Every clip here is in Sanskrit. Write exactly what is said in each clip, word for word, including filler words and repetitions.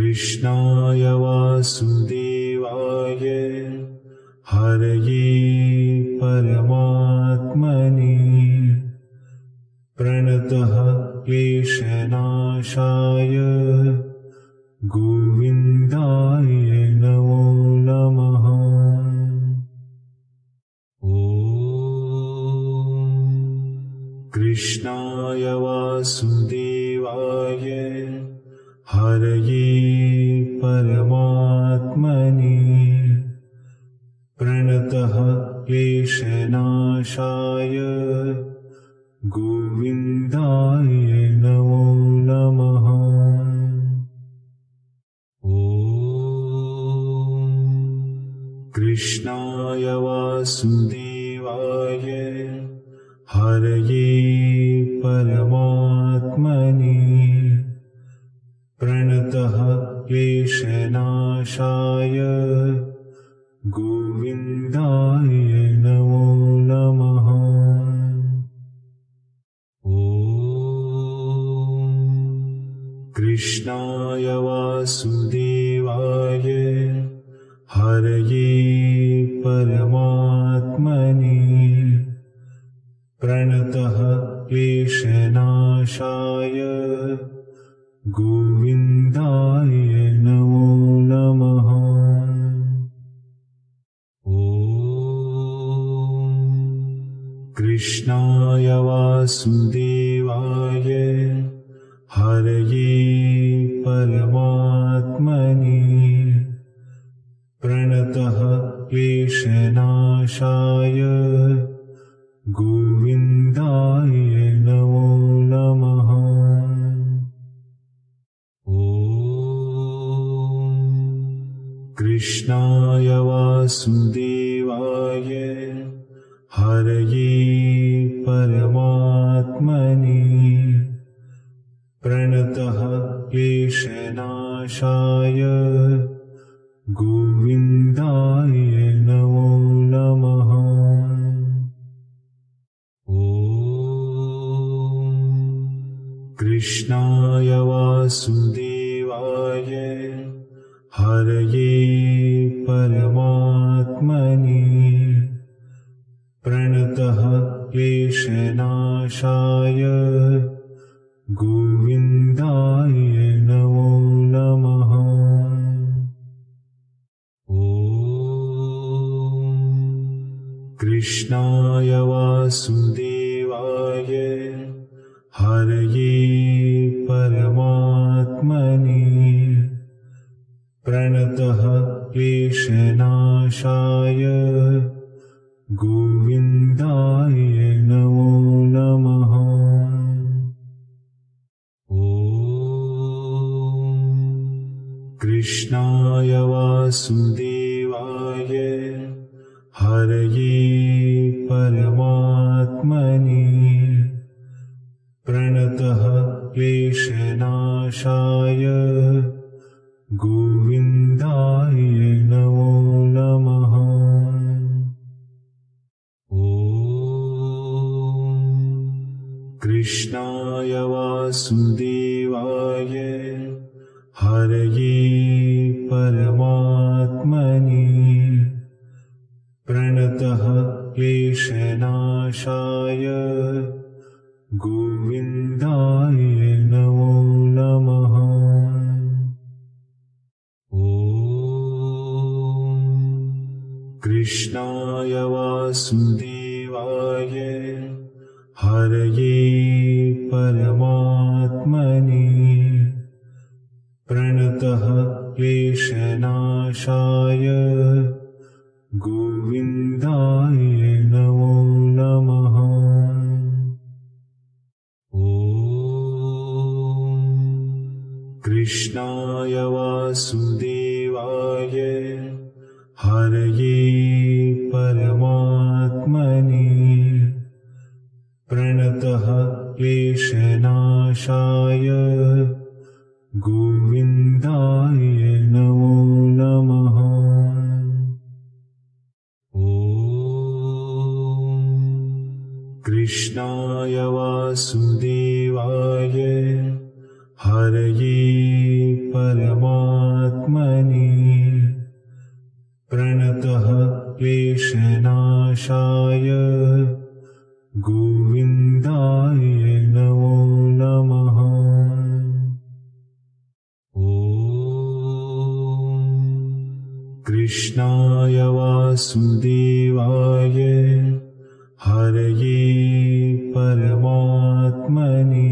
कृष्णाय वासुदेवाय हरये परमात्मने प्रणतः क्लेशनाशाय गोविन्दाय नमो नमः। ॐ कृष्णाय वासुदेवाय हरये परमात्मने प्रणतः क्लेशनाशाय गोविन्दाय नमो नमः। ॐ कृष्णाय वासुदेवाय हरये परमात्मने प्रणतः क्लेशनाशाय गोविन्दाय नमो नमः। ॐ कृष्णाय वासुदेवाय हरये परमात्मने प्रणतः क्लेशनाशाय गोविन्दाय नमो नमः। ॐ कृष्णाय वासुदेवाय हरये परमात्मने प्रणतः क्लेशनाशाय गोविन्दाय नमो नमः। ॐ कृष्णाय वासुदेवाय हरये परमात्मने प्रणतः क्लेशनाशाय गोविन्दाय नमो नमः। ॐ कृष्णाय वासुदेवाय हरये परमात्मने प्रणतः क्लेशनाशाय गोविन्दाय नमो नमः। ॐ कृष्णाय वासुदेवाय हरये परमात्मने प्रणतः क्लेशनाशाय गोविन्दाय नमो नमः। ॐ कृष्णाय वासुदेवाय हरये परमात्मने प्रणतः क्लेशनाशाय गोविन्दाय नमो नमः। ॐ कृष्णाय वासुदेवाय हरये परमात्मने प्रणतः क्लेशनाशाय गोविन्दाय नमो नमः। ॐ कृष्णाय वासुदेवाय हरये परमात्मने प्रणतः क्लेशनाशाय गोविन्दाय नमो नमः। ॐ कृष्णाय वासुदेवाय हरये परमात्मने प्रणतः क्लेशनाशाय गोविन्दाय नमो नमः। ॐ कृष्णाय वासुदेवाय हरये परमा क्लेशनाशाय गोविन्दाय नमो नमः। ॐ कृष्णाय वासुदेवाय हरये परमात्मने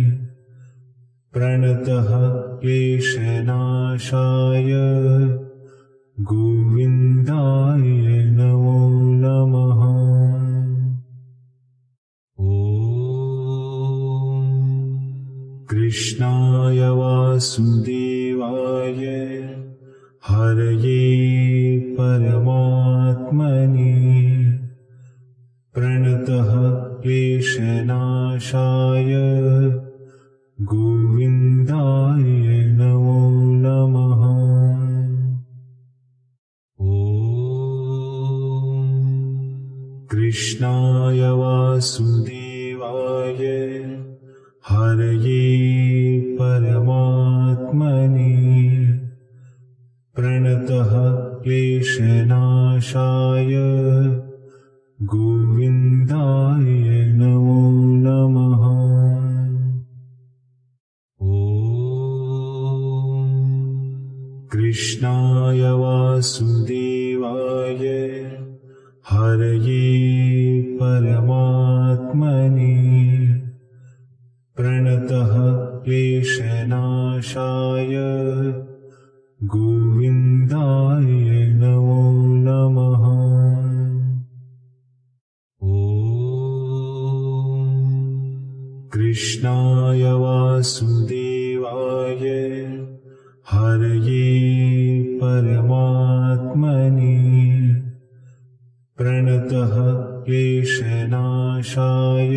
प्रणतः क्लेशनाशाय गोविन्दाय नमो नमः। ॐ कृष्णाय वासुदेवाय हरये परमात्मने प्रणतः क्लेशनाशाय गोविन्दाय नमो नमः। ॐ कृष्णाय वासुदेवाय हरये परमात्मने प्रणतः क्लेशनाशाय गोविन्दाय नमो नमः। ॐ कृष्णाय वासुदेवाय हरये परमात्मने प्रणतः क्लेशनाशाय गोविन्दाय नमो नमः। ॐ कृष्णाय वासुदेवाय हरये परमात्मने प्रणतः क्लेशनाशाय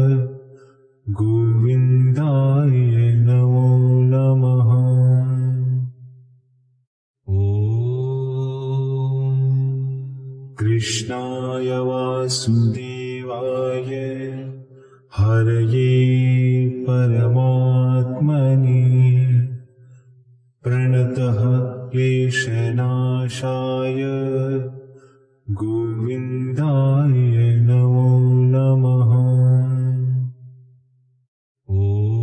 गोविन्दाय नमो नमः। ॐ कृष्णाय वासुदेवाय हरये परमात्मने प्रणतः क्लेशनाशाय गोविन्दाय नमो नमः। ॐ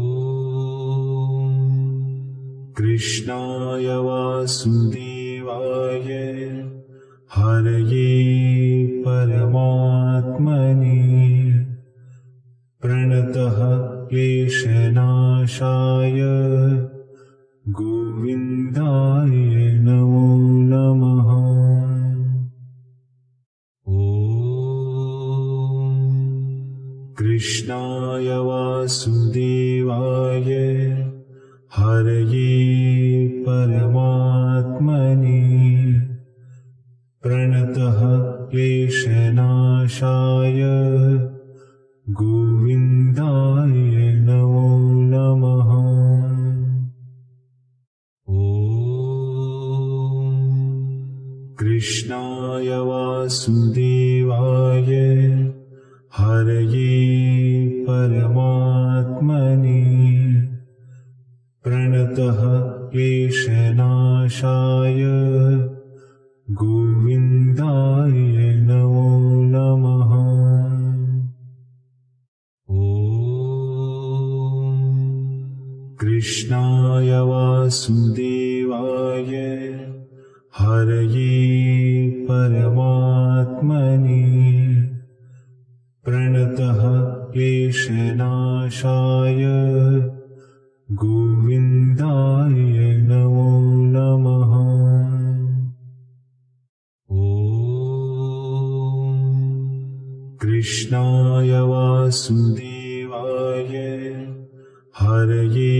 कृष्णाय वासुदेवाय हरये परमात्मने प्रणतः क्लेशनाशाय गोविन्दाय नमो नमः। ॐ कृष्णाय वासुदेवाय हरये परमात्मने प्रणतः क्लेशनाशाय गोविन्दाय नमो नमः। ॐ कृष्णाय वासुदेवाय हरये परमात्मने प्रणतः क्लेशनाशाय गोविन्दाय नमो नमः। ॐ कृष्णाय वासुदेवाय हरये परमात्मने प्रणतः क्लेशनाशाय गोविन्दाय नमो नमः। ॐ कृष्णाय वासुदेवाय हरये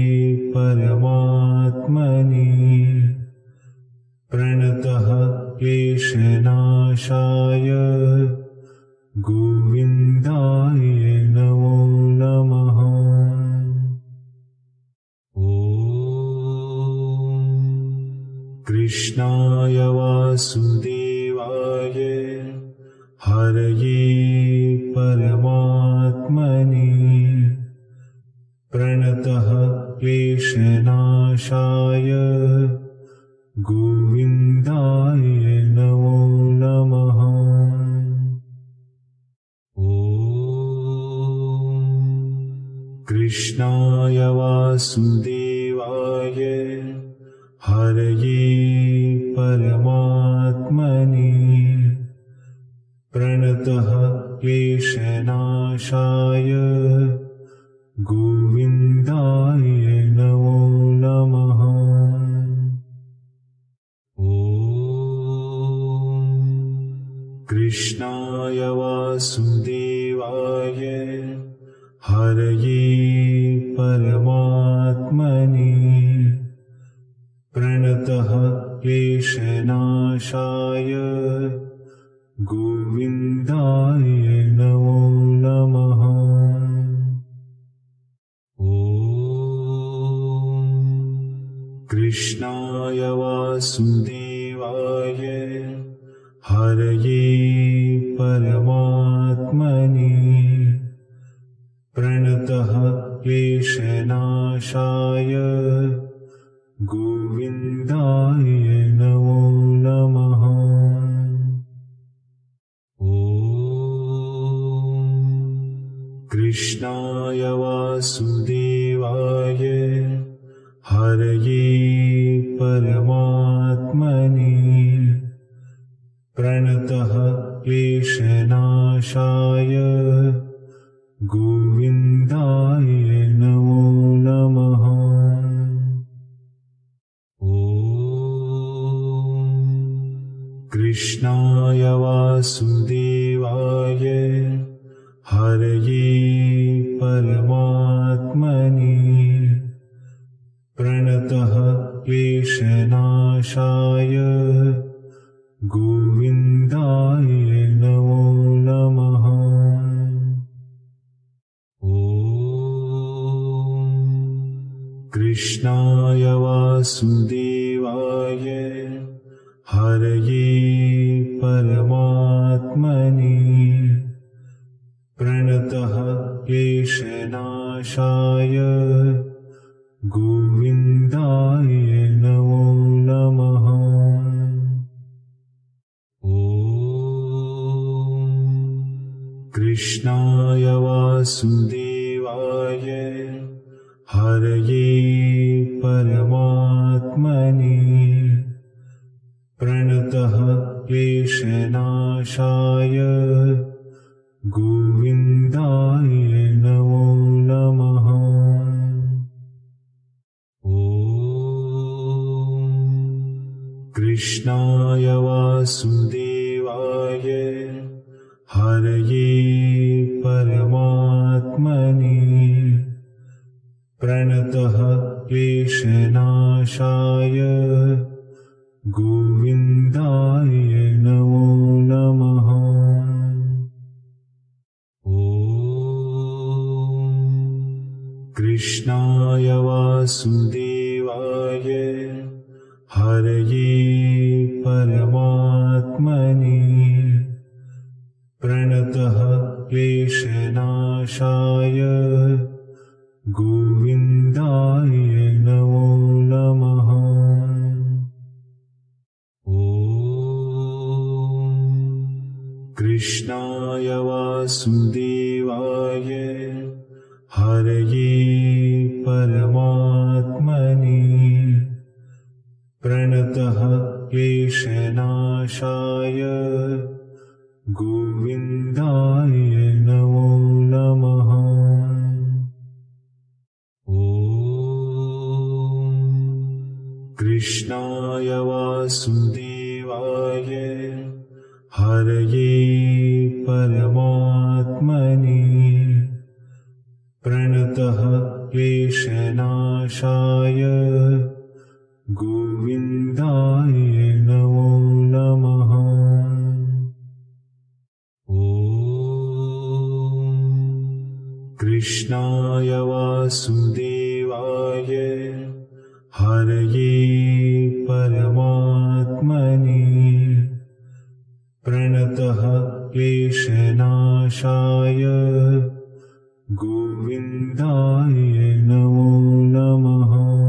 परमात्मने प्रणतः क्लेशनाशाय गोविन्दाय नमो नमः। ॐ कृष्णाय वासुदेवाय हरये परमात्मने प्रणतः क्लेशनाशाय गोविन्दाय नमो नमः। कृष्णाय वासुदेवाय हरये परमात्मने प्रणतः क्लेशनाशाय गोविन्दाय नमो नमः। ॐ कृष्णाय वासुदेवाय हरये परमात्मने प्रणतः क्लेशनाशाय गोविन्दाय नमो नमः। ॐ कृष्णाय वासुदेवाय हरये परमात्मने प्रणतः क्लेशनाशाय गोविन्दाय नमो नमः। ॐ कृष्णाय वासुदेवाय हरये परमात्मने प्रणतः क्लेशनाशाय गोविन्दाय नमो नमः। ॐ कृष्णाय वासुदेवाय हरये परमात्मने प्रणतः क्लेशनाशाय गोविन्दाय नमो नमः। ॐ कृष्णाय वासुदेवाय हरये परमात्मने प्रणतः क्लेशनाशाय गोविन्दाय नमो नमः। ॐ कृष्णाय वासुदेवाय हरये परमात्मने प्रणतः क्लेशनाशाय गोविन्दाय नमो नमः। ॐ कृष्णाय वासुदेवाय हरये परमात्मने प्रणतः क्लेशनाशाय गोविन्दाय नमो नमः। ॐ कृष्णाय वासुदेवाय हरये परमात्मने प्रणतः क्लेशनाशाय गोविन्दाय नमो नमः। ॐ कृष्णाय वासुदेवाय हरये परमात्मने प्रणतः क्लेशनाशाय गोविन्दाय नमो नमः। ॐ कृष्णाय वासुदेवाय हरये परमात्मने प्रणतः क्लेशनाशाय गोविन्दाय नमो नमः। ॐ कृष्णाय वासुदेवाय हरये परमात्मने प्रणतः क्लेशनाशाय गोविन्दाय नमो नमः।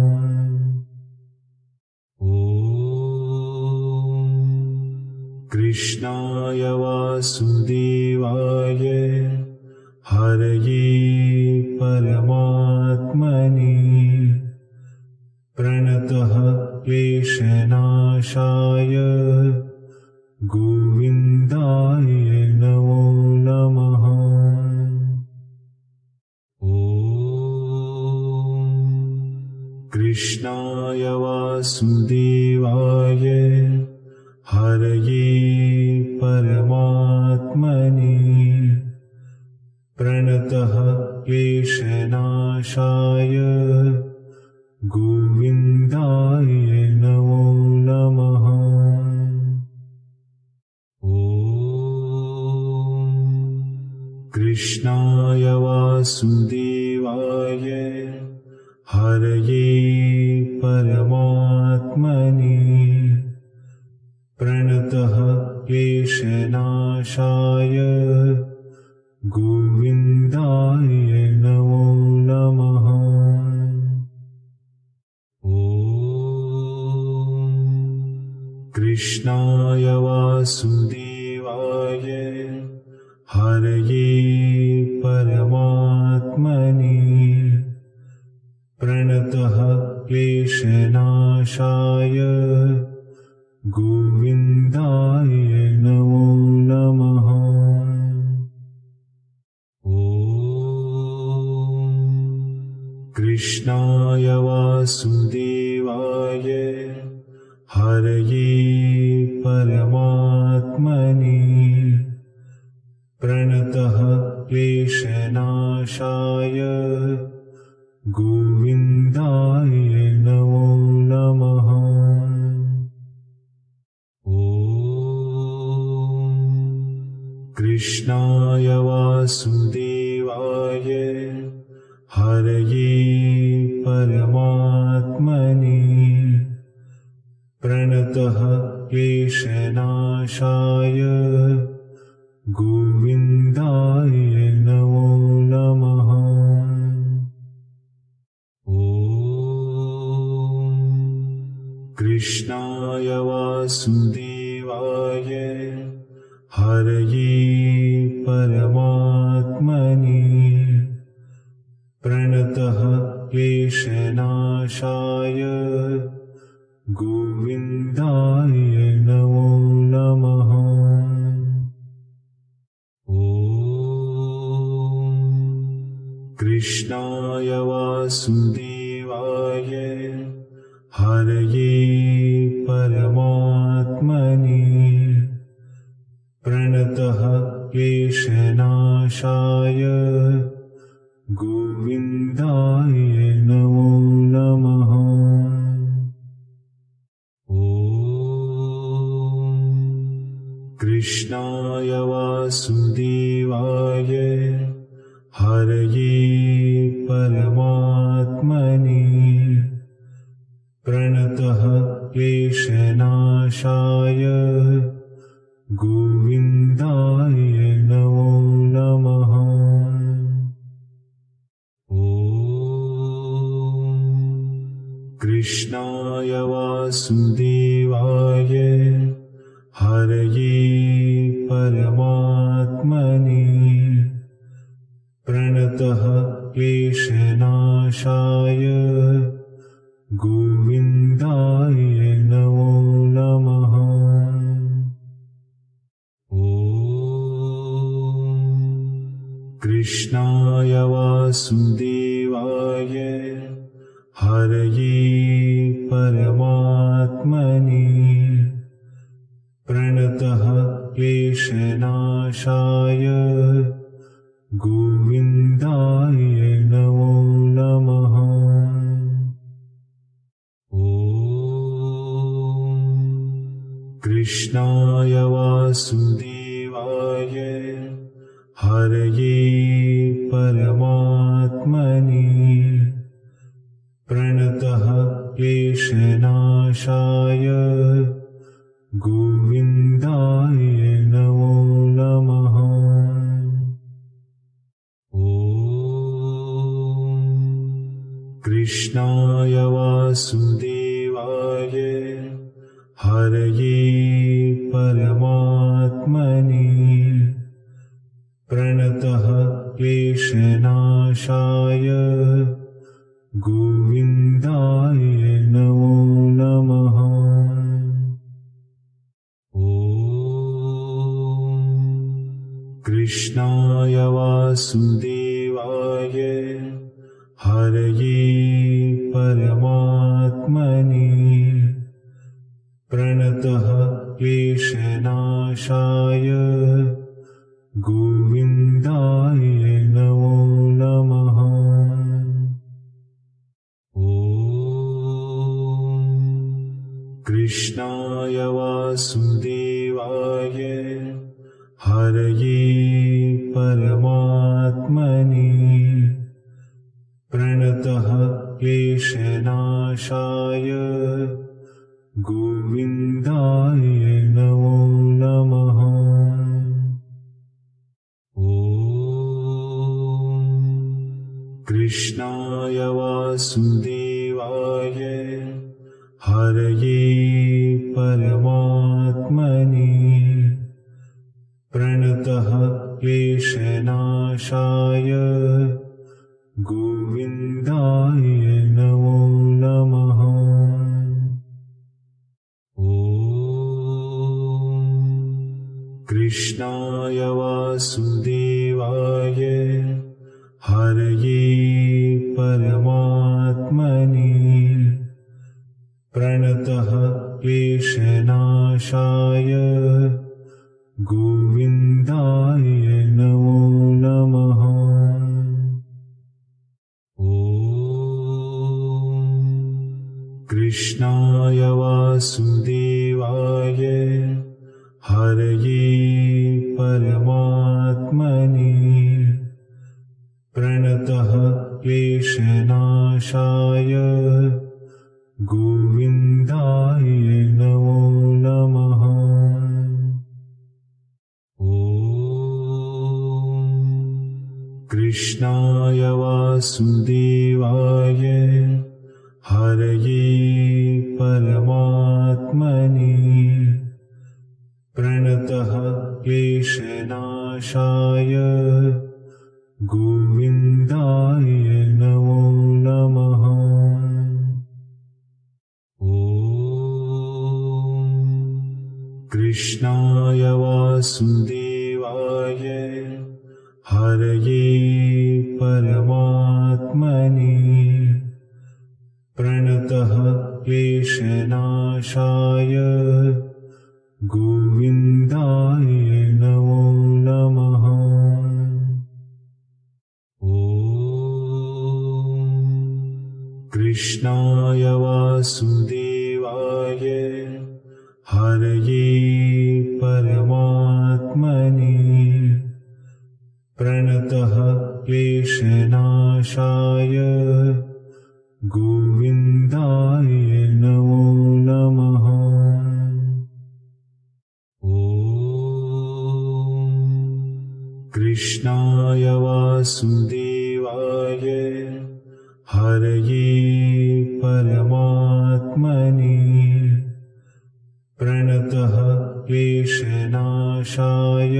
ॐ कृष्णाय वासुदेवाय हरये परमा कृष्णाय वासुदेवाय हरये परमात्मने प्रणतः क्लेशनाशाय गोविन्दाय नमो नमः। ॐ कृष्णाय वासुदेवाय हरये परमात्मने प्रणतः क्लेशनाशाय गोविन्दाय नमो नमः। ॐ कृष्णाय वासुदेवाय हरये परमात्मने प्रणतः क्लेशनाशाय गोविन्दाय नमो नमः। ॐ कृष्णाय वासुदेवाय हरये परमात्मने प्रणतः क्लेशनाशाय गोविन्दाय नमो नमः। ॐ कृष्णाय वासुदेवाय हरये परमात्मने प्रणतः क्लेशनाशाय गोविन्दाय नमो नमः। ॐ कृष्णाय वासुदेवाय हरये परमात्मने प्रणतः क्लेशनाशाय गोविन्दाय नमो नमः। ॐ कृष्णाय वासुदेवाय हरये परमात्मने प्रणतः क्लेशनाशाय गोविन्दाय नमो नमः। ॐ कृष्णाय वासुदेवाय हरये परमात्मने प्रणतः क्लेशनाशाय गोविन्दाय नमो नमः। ॐ कृष्णाय वासुदेवाय हरये परमात्मने प्रणतः क्लेशनाशाय गोविन्दाय नमो नमः। ॐ कृष्णाय वासुदेवाय हरये परमात्मने प्रणतः क्लेशनाशाय गोविन्दाय नमो नमः। ॐ कृष्णाय वासुदेवाय हरये परमात्मने प्रणतः क्लेशनाशाय गोविन्दाय नमो नमः। ॐ कृष्णाय वासुदेवाय हरये परमात्मने प्रणतः क्लेशनाशाय गोविन्दाय नमो नमः। ॐ कृष्णाय वासुदेवाय हरये परमा प्रणतः क्लेशनाशाय गोविन्दाय नमो नमः। ॐ कृष्णाय वासुदेवाय हरये परमात्मने प्रणतः क्लेशनाशाय गोविन्दाय नमो नमः। ॐ कृष्णाय वासुदेवाय हरये परमात्मने प्रणतः क्लेशनाशाय गोविन्दाय नमो नमः। ॐ कृष्णाय वासुदेवाय हरये परमात्मने प्रणतः क्लेशनाशाय गोविन्दाय नमो नमः। ॐ कृष्णाय वासुदेवाय हरये परमात्मने प्रणतः क्लेशनाशाय गोविन्दाय नमो नमः। ॐ कृष्णाय वासुदेवाय हरये परमात्मने प्रणतः क्लेशनाशाय गोविन्दाय नमो नमः। ॐ कृष्णाय वासुदेवाय हरये परमात्मने प्रणतः क्लेशनाशाय गोविन्दाय नमो नमः। ॐ कृष्णाय वासुदेवाय हरये परमात्मने प्रणतः क्लेशनाशाय गोविन्दाय नमो नमः। ॐ कृष्णाय वासुदेवाय हरये परमात्मने प्रणतः क्लेशनाशाय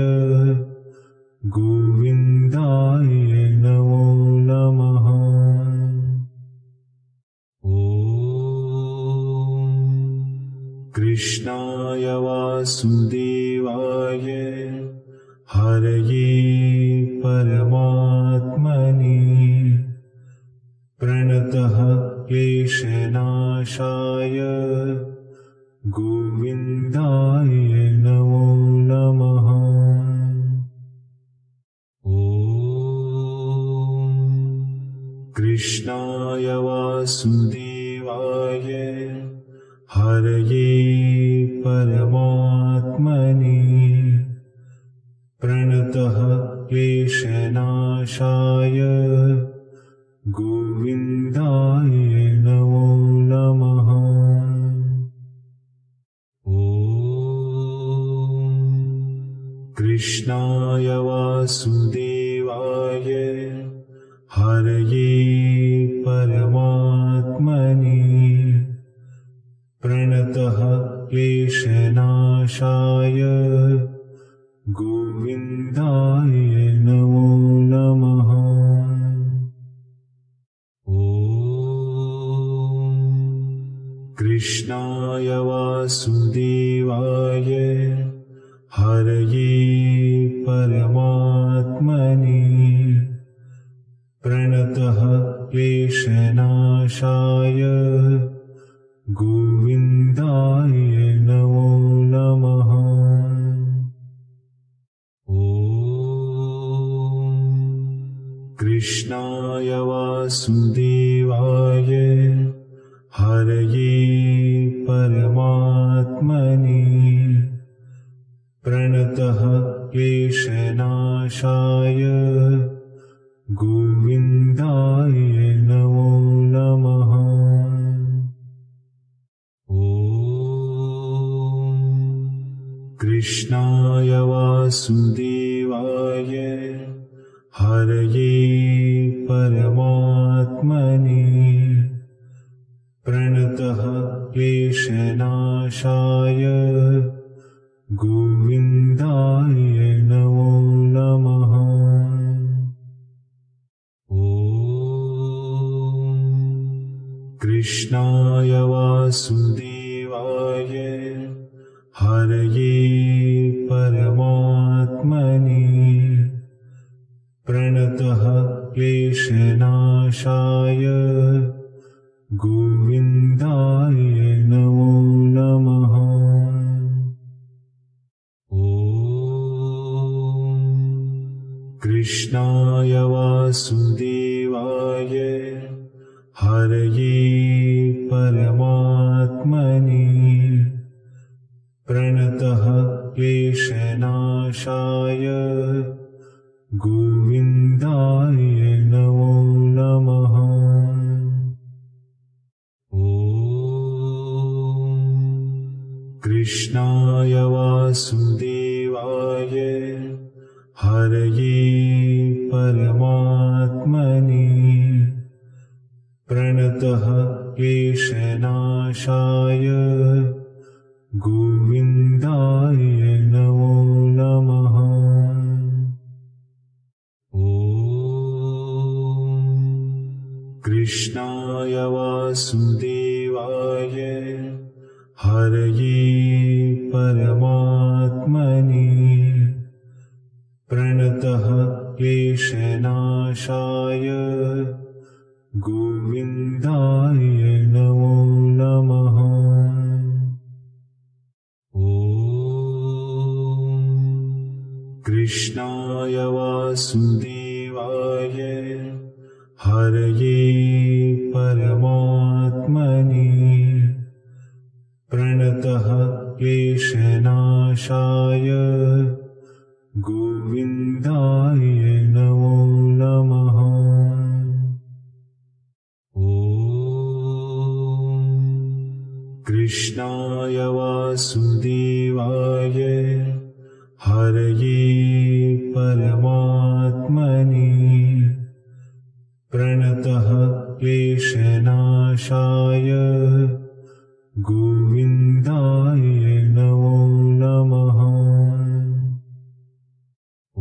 गोविन्दाय नमो नमः। ॐ कृष्णाय वासुदेवाय हरये परमात्मने प्रणतः क्लेशनाशाय गोविन्दाय नमो नमः। ॐ कृष्णाय वासुदेवाय हरये परमात्मने प्रणतः क्लेशनाशाय गोविन्दाय नमो नमः। ॐ कृष्णाय वासुदेवाय हरये परमात्मने प्रणतः क्लेशनाशाय गोविन्दाय नमो नमः। ॐ कृष्णाय वासुदेवाय हरये परमात्मने प्रणतः क्लेशनाशाय वासुदेवाय हरये परमात्मने प्रणतः क्लेशनाशाय गोविन्दाय नमो नमः। ॐ कृष्णाय वासुदेवाय हरये परमात्मने प्रणतः क्लेशनाशाय गोविन्दाय नमो नमः। ॐ कृष्णाय वासुदेवाय हरये परमात्मने प्रणतः क्लेशनाशाय गोविन्दाय नमो नमः। ॐ कृष्णाय वासुदेवाय हरये परमात्मने प्रणतः क्लेशनाशाय गोविन्दाय नमो नमः। ॐ कृष्णाय वासुदेवाय हरये परमात्मने प्रणतः क्लेशनाशाय गोविन्दाय नमो नमः। ॐ कृष्णाय वासुदेवाय हरये परमात्मने प्रणतः क्लेशनाशाय गोविन्दाय नमो नमः। ॐ कृष्णाय वासुदेवाय हरये परमात्मने प्रणतः क्लेशनाशाय गोविन्दाय नमो नमः। ॐ कृष्णाय वासुदेवाय हरये परमात्मने प्रणतः क्लेशनाशाय गोविन्दाय नमो नमः। ॐ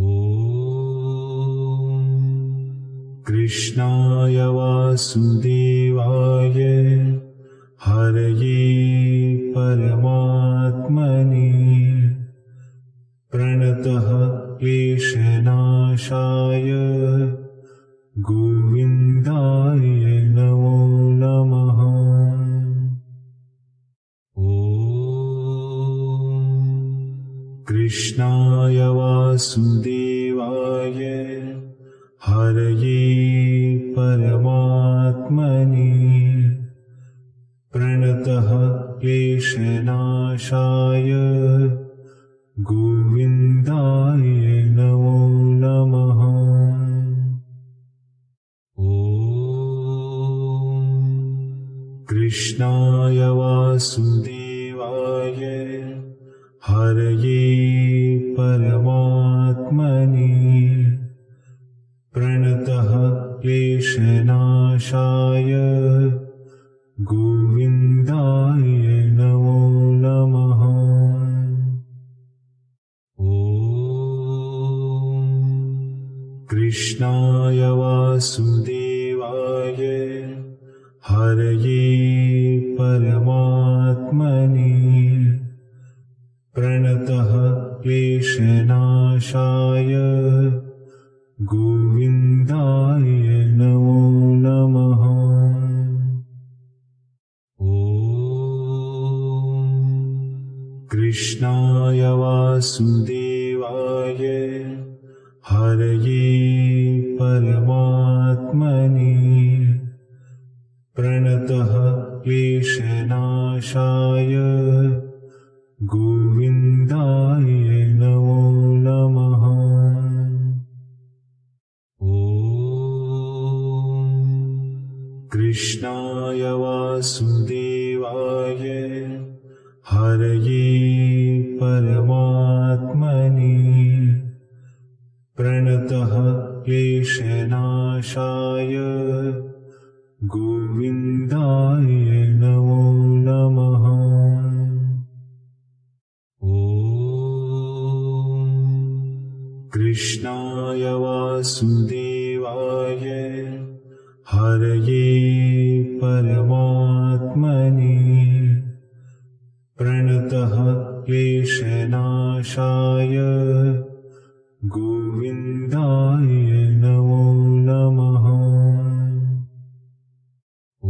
कृष्णाय वासुदेवाय हरये परमात्मने प्रणतः क्लेशनाशाय गोविन्दाय नमो नमः। ॐ कृष्णाय वासुदेवाय हरये परमात्मने प्रणतः क्लेशनाशाय गोविन्दाय नमो नमः। ॐ कृष्णाय वासुदेवाय हरये परमात्मने प्रणतः क्लेशनाशाय गोविन्दाय नमो नमः। ॐ कृष्णाय वासुदेवाय हरये परमात्मने प्रणतः क्लेशनाशाय गोविन्दाय नमो नमः। ॐ कृष्णाय वासुदेवाय हरये परमात्मने प्रणतः क्लेशनाशाय गोविन्दाय नमो नमः। ॐ कृष्णाय वासुदेवाय हरये परमात्मने प्रणतः क्लेशनाशाय गोविन्दाय नमो नमः। ॐ कृष्णाय वासुदेवाय हरये परमात्मने प्रणतः क्लेशनाशाय गोविन्दाय नमो नमः। ॐ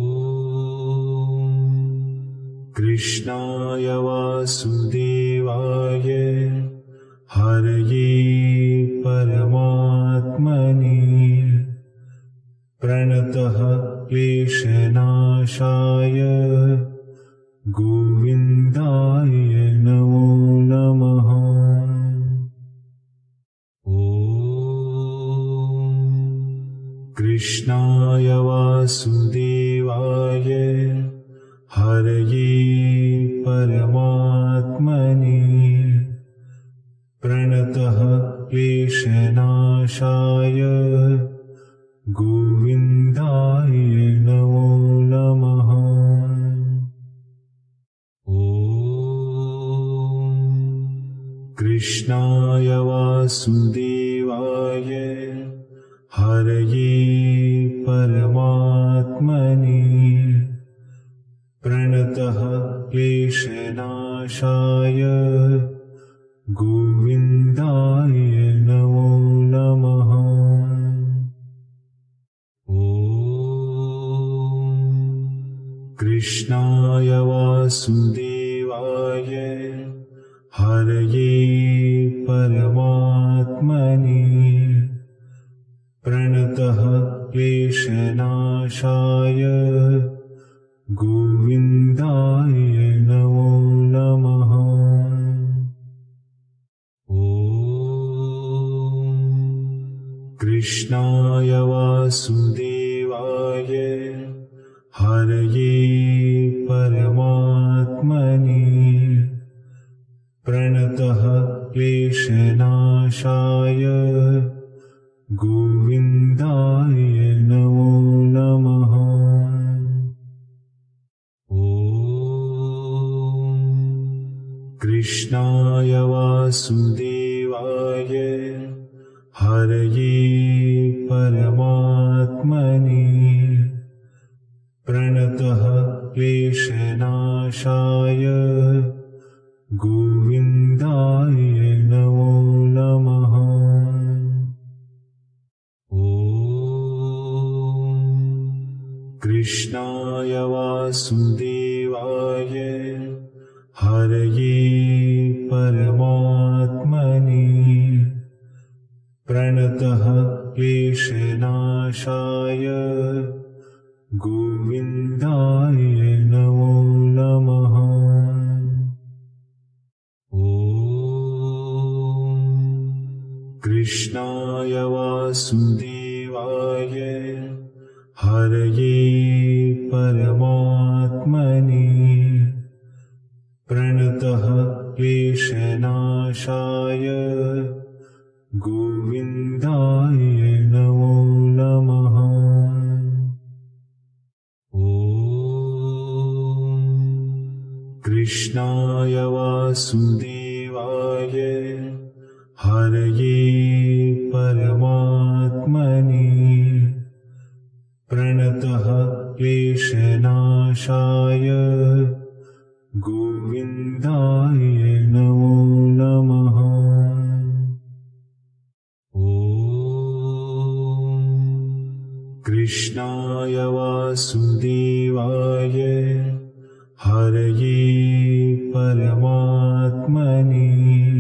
कृष्णाय वासुदेवाय हरये परमात्मने प्रणतः क्लेशनाशाय गोविन्दाय नमो नमः। ॐ कृष्णाय वासुदेवाय हरये परमात्मने प्रणतः क्लेशनाशाय गोविन्दाय नमो नमः। ॐ कृष्णाय वासुदेवाय हरये परमात्मने प्रणतः क्लेशनाशाय गोविन्दाय नमो नमः। ॐ कृष्णाय वासुदेवाय हरये परमात्मने प्रणतः क्लेशनाशाय गोविन्दाय नमो नमः। ॐ कृष्णाय वासुदेवाय हरये परमात्मने प्रणतः क्लेशनाशाय गोविन्दाय नमो नमः। ॐ कृष्णाय वासुदेवाय हरये परमात्मने प्रणतः क्लेशनाशाय गोविन्दाय नमो नमः। ॐ कृष्णाय वासुदेवाय हरये परमात्मने प्रणतः क्लेशनाशाय गोविन्दाय नमो नमः। ॐ कृष्णाय वासुदेवाय हरये परमात्मने प्रणतः क्लेशनाशाय गोविन्दाय नमो नमः। ॐ कृष्णाय वासुदेवाय हरये परमात्मने प्रणतः क्लेशनाशाय गोविन्दाय नमो नमः। ॐ कृष्णाय वासुदेवाय हरये परमात्मने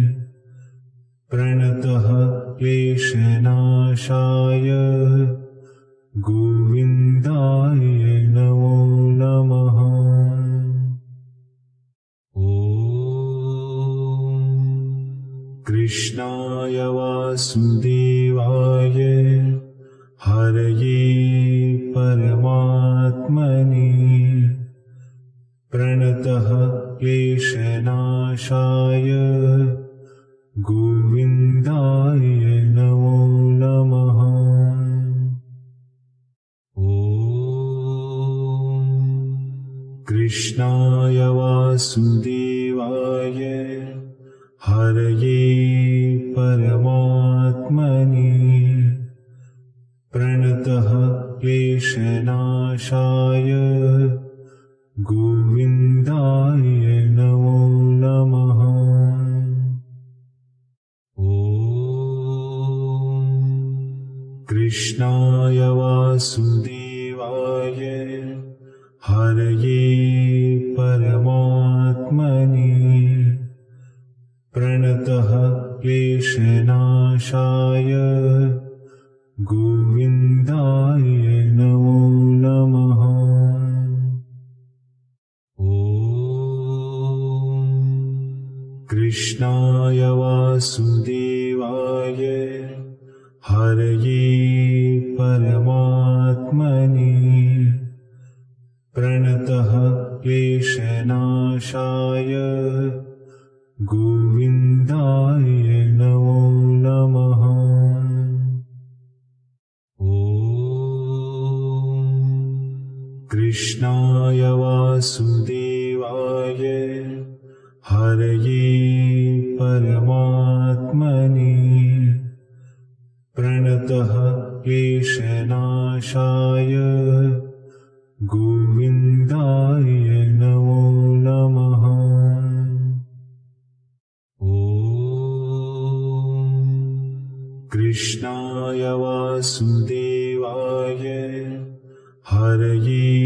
प्रणतः क्लेशनाशाय गोविन्दाय परमात्मने प्रणतः क्लेशनाशाय गोविन्दाय नमो नमः। ॐ कृष्णाय वासुदेवाय हरये परमात्मने प्रणतः क्लेशनाशाय गोविन्दाय नमो नमः। ॐ कृष्णाय वासुदेवाय हरये परमात्मने प्रणतः क्लेशनाशाय गोविन्दाय नमो नमः। ॐ कृष्णाय वासुदेवाय हरये परमात्मने प्रणतः क्लेशनाशाय गोविन्दाय नमो नमः। ॐ कृष्णाय वासुदेवाय हरये परमात्मने प्रणतः क्लेशनाशाय गोविन्दाय नमो नमः। ॐ कृष्णाय वासुदेवाय हरये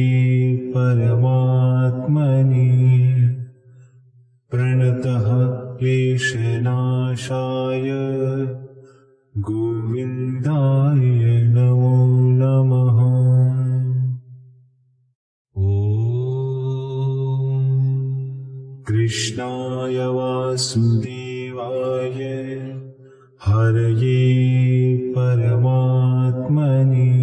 परमात्मने प्रणतः क्लेशनाशाय गोविन्दाय नमो नमः। ॐ कृष्णाय वासुदेवाय हरये परमात्मने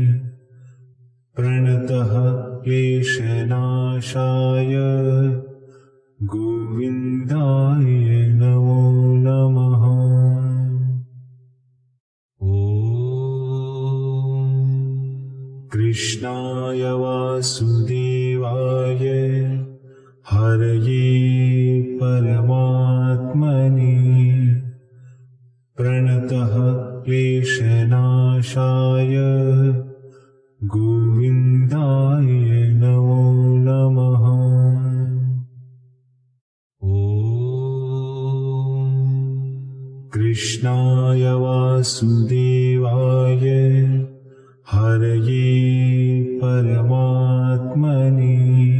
प्रणतः क्लेशनाशाय गोविन्दाय नमो नमः। ॐ कृष्णाय वासुदेवाय हरये परमात्मने प्रणतः क्लेशनाशाय गोविन्दाय नमो नमः। ॐ कृष्णाय वासुदेवाय हरये परमात्मने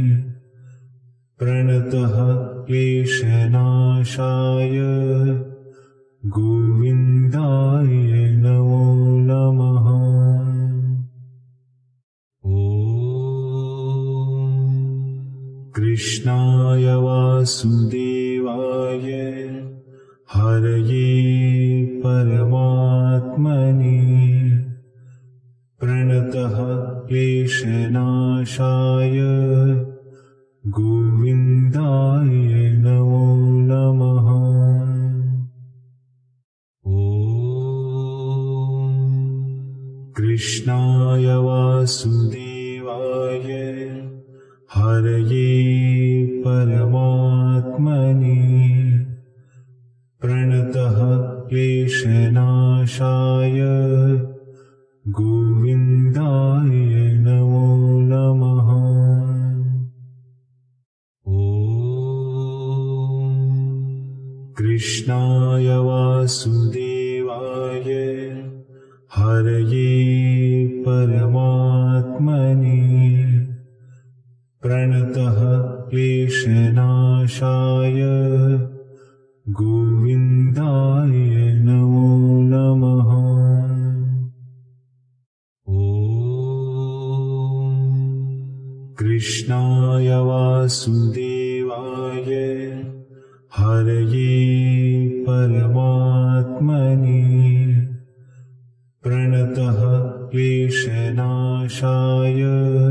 प्रणतः क्लेशनाशाय गोविन्दाय नमो नमः। ॐ कृष्णाय वासुदेवाय हरये परमात्मने प्रणतः क्लेशनाशाय गोविन्दाय नमो नमः। ॐ कृष्णाय वासुदेवाय हरये परमात्मने प्रणतः क्लेशनाशाय गोविन्दाय नमो नमः। ॐ कृष्णाय वासुदेवाय हरये परमात्मने प्रणतः क्लेशनाशाय गोविन्दाय नमो नमः। ॐ कृष्णाय वासुदेवाय हरये परमात्मने प्रणतः क्लेशनाशाय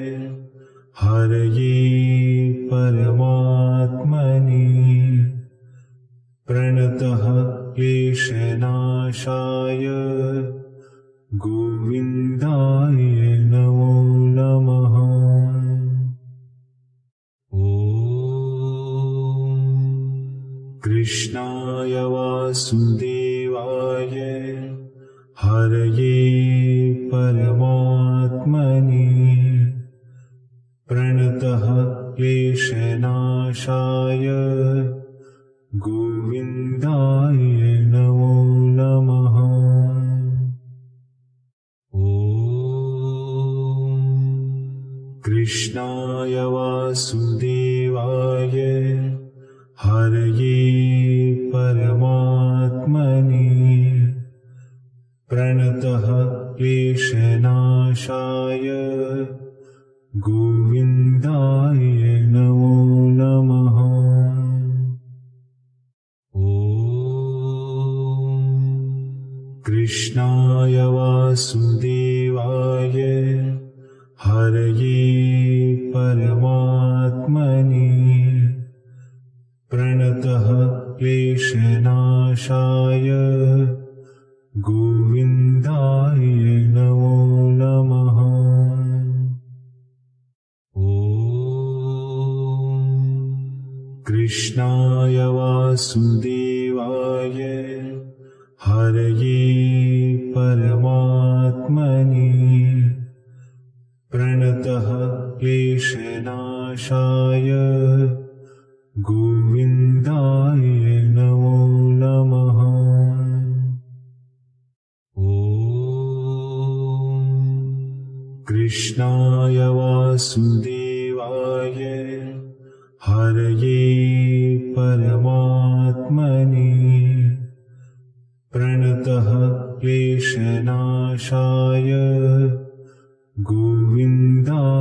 हरये परमात्मने प्रणतः क्लेशनाशाय गोविन्दाय नमो नमः। ॐ कृष्णाय वासुदेवाय हरये परमात्मने प्रणतः क्लेशनाशाय गोविन्दाय नमो नमः। ॐ कृष्णाय वासुदेवाय हरये परमात्मने प्रणतः क्लेशनाशाय गोविन्दाय नमो नमः। ॐ कृष्णाय वासुदेवाय हरये परमात्मने प्रणतः क्लेशनाशाय गोविन्दाय नमो नमः। ॐ कृष्णाय वासुदेवाय हरये परमात्मने प्रणतः क्लेशनाशाय गोविन्दाय नमो नमः। ॐ कृष्णाय वासुदेवाय हरये परमात्मने प्रणतः क्लेशनाशाय गोविन्दाय